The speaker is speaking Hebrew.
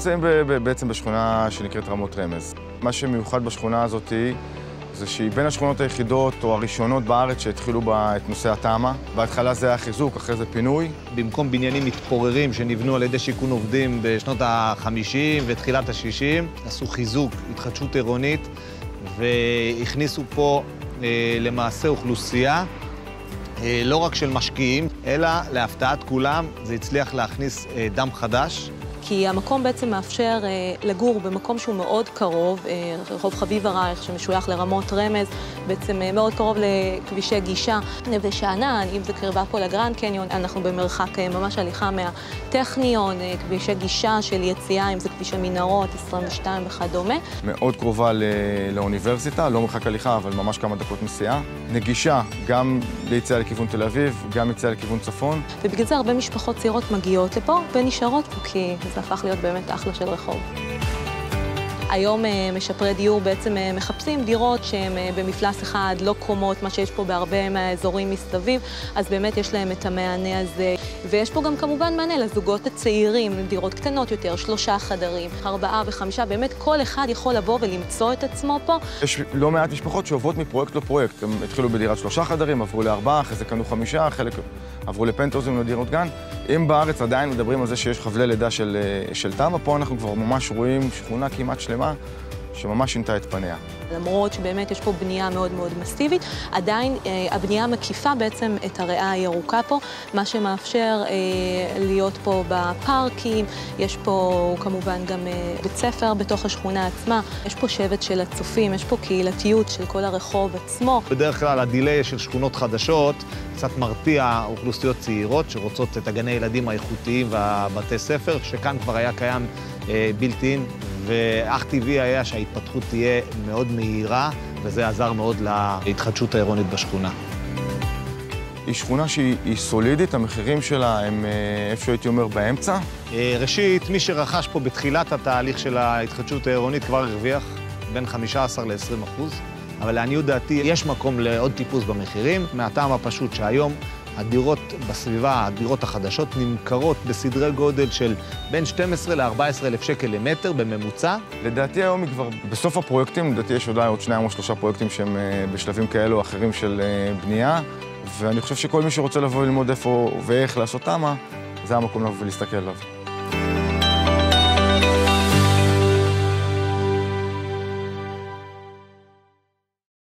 נמצאים בעצם בשכונה שנקראת רמות רמז. מה שמיוחד בשכונה הזאת זה שהיא בין השכונות היחידות או הראשונות בארץ שהתחילו בה את נושא התמ"א. בהתחלה זה היה חיזוק, אחרי זה פינוי. במקום בניינים מתפוררים שנבנו על ידי שיכון עובדים בשנות ה-50 ותחילת ה-60, עשו חיזוק, התחדשות עירונית, והכניסו פה למעשה אוכלוסייה, לא רק של משקיעים, אלא להפתעת כולם, זה הצליח להכניס דם חדש. כי המקום בעצם מאפשר לגור במקום שהוא מאוד קרוב, רחוב חביב הרייך שמשוייך לרמות רמז, בעצם מאוד קרוב לכבישי גישה. נווה שאנן, אם זה קרבה פה לגרנד קניון, אנחנו במרחק ממש הליכה מהטכניון, כבישי גישה של יציאה, אם זה כביש המנהרות, 22 וכדומה. מאוד קרובה לאוניברסיטה, לא מרחק הליכה, אבל ממש כמה דקות נסיעה. נגישה גם ליציאה לכיוון תל אביב, גם יציאה לכיוון צפון. ובגלל זה הרבה משפחות צעירות מגיעות לפה ונשארות פה, כי זה הפך להיות באמת אחלה של רחוב. היום משפרי דיור בעצם מחפשים דירות שהן במפלס אחד, לא קומות, מה שיש פה בהרבה מהאזורים מסביב, אז באמת יש להם את המענה הזה. ויש פה גם כמובן מענה לזוגות הצעירים, דירות קטנות יותר, 3 חדרים, 4 ו5, באמת כל אחד יכול לבוא ולמצוא את עצמו פה. יש לא מעט משפחות שעוברות מפרויקט לפרויקט. הם התחילו בדירת 3 חדרים, עברו ל4, אחרי זה קנו 5, חלק עברו לפנטהאוזים לדירות גן. אם בארץ עדיין מדברים על זה שיש חבלי לידה של תמ"א, פה אנחנו כבר ממש רואים שכונה כמעט שלמה שממש שינתה את פניה. למרות שבאמת יש פה בנייה מאוד מאוד מסיבית, עדיין הבנייה מקיפה בעצם את הריאה הירוקה פה, מה שמאפשר להיות פה בפארקים, יש פה כמובן גם בית ספר בתוך השכונה עצמה, יש פה שבט של הצופים, יש פה קהילתיות של כל הרחוב עצמו. בדרך כלל הדיליי של שכונות חדשות קצת מרתיע אוכלוסיות צעירות שרוצות את הגני ילדים האיכותיים והבתי ספר, שכאן כבר היה קיים בילט-אין, ואך טבעי היה שההתפתחות תהיה מאוד מהירה, וזה עזר מאוד להתחדשות העירונית בשכונה. היא שכונה שהיא סולידית, המחירים שלה הם איפה שהייתי אומר באמצע. ראשית, מי שרכש פה בתחילת התהליך של ההתחדשות העירונית כבר הרוויח בין 15% ל-20%, אבל לעניות דעתי יש מקום לעוד טיפוס במחירים, מהטעם הפשוט שהיום הדירות בסביבה, הדירות החדשות, נמכרות בסדרי גודל של בין 12 ל-14 אלף שקל למטר בממוצע. לדעתי היום היא כבר בסוף הפרויקטים, לדעתי יש עוד 2 או 3 פרויקטים שהם בשלבים כאלו או אחרים של בנייה, ואני חושב שכל מי שרוצה לבוא ללמוד איפה ואיך לעשות תמ"א, זה המקום לבוא ולהסתכל עליו.